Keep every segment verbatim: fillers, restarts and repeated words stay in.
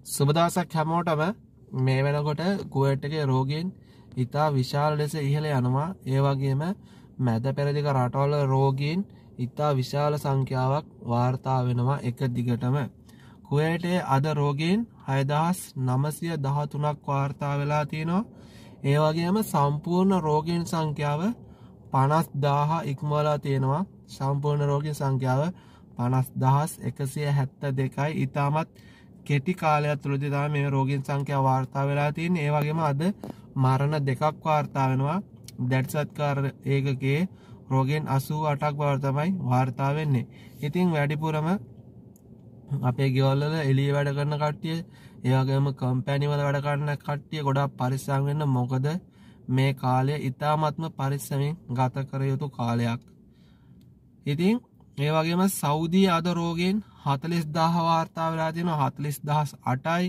සුබ දවසක් හැමෝටම. මේ වෙනකොට කුවේට් එකේ රෝගීන් ඉතා විශාල ලෙස ඉහළ යනවා. ඒ වගේම මැද පෙරදිග රටවල රෝගීන් ඉතා විශාල සංඛ්‍යාවක් වාර්තා වෙනවා එක දිගටම. කුවේටේ අද රෝගීන් හයදහස් නවසිය දහතුනක් වාර්තා වෙලා තියෙනවා. ඒ වගේම සම්පූර්ණ රෝගීන් සංඛ්‍යාව පනස් දාහ ඉක්මවලා තියෙනවා. සම්පූර්ණ රෝගීන් සංඛ්‍යාව පනස් දහස් එකසිය හැත්තෑ දෙකයි. ඉතාමත් කෙටි කාලයක් තුළදී තමයි මේ රෝගීන් සංඛ්‍යාව වාර්තා වෙලා තියෙන්නේ. ඒ වගේම අද මරණ දෙකක් වාර්තා වෙනවා. දැඩිසත්කාර ඒකකයේ රෝගීන් අසූ අටක් බව තමයි වාර්තා වෙන්නේ. ඉතින් වැඩිපුරම අපේ ගෙවල් වල එළිය වැඩ කරන කට්ටිය, ඒ වගේම කම්පැනි වල වැඩ කරන කට්ටිය ගොඩක් පරිස්සම් වෙන්න. මොකද මේ කාලය ඉතාමත්ම පරිස්සමින් ගත කර යුතු කාලයක්. ඉතින් ඒ වගේම සෞදි අද රෝගීන් හතළිස් දාහ වාර්තා වෙලා තියෙනවා. හතළිස් දහස් අටයි.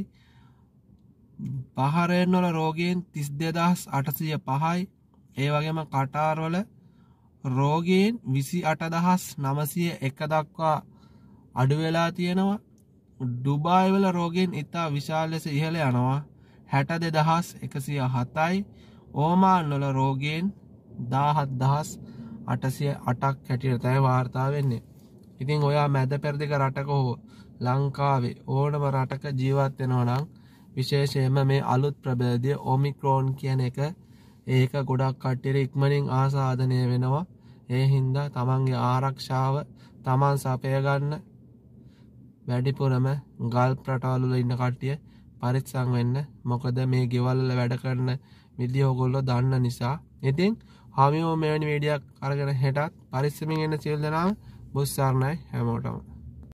බහරේන් වල රෝගීන් තිස් දෙදහස් අටසිය පහයි. ඒ වගේම කටාර් වල රෝගීන් විසි අට දහස් නවසිය එක දක්වා අඩු වෙලා තියෙනවා. ඩුබායි වල රෝගීන් ඉතා විශාල ලෙස ඉහළ යනවා. හැට දෙදහස් එකසිය හතයි. ඕමාන් වල රෝගීන් දාහත් දහස් අටසිය අටක් හැටියට තමයි වාර්තා වෙන්නේ. ඉතින් ඔයා මැද පෙරදිග රටක හෝ ලංකාවේ ඕනම රටක ජීවත් වෙනවා නම් විශේෂයෙන්ම මේ අලුත් ප්‍රභේදය ඔමික්‍රෝන් කියන එක ඒක ගොඩක් කට්ටියට ඉක්මනින් ආසාදනය වෙනවා. ඒ හින්දා තමන්ගේ ආරක්ෂාව තමන් සපය ගන්න වැඩිපුරම ගල් රටවල් වල ඉන්න කට්ටිය පරිස්සම් වෙන්න. මොකද මේ ගෙවල් වල වැඩ කරන විදිය ඔයගොල්ලෝ දන්න නිසා. ඉතින් හැමෝම මෙවැනි වීඩියෝක් අරගෙන හෙටත් පරිස්සමින් ඉන්න සියලු දෙනාම බුස්සාරණයි හැමෝටම.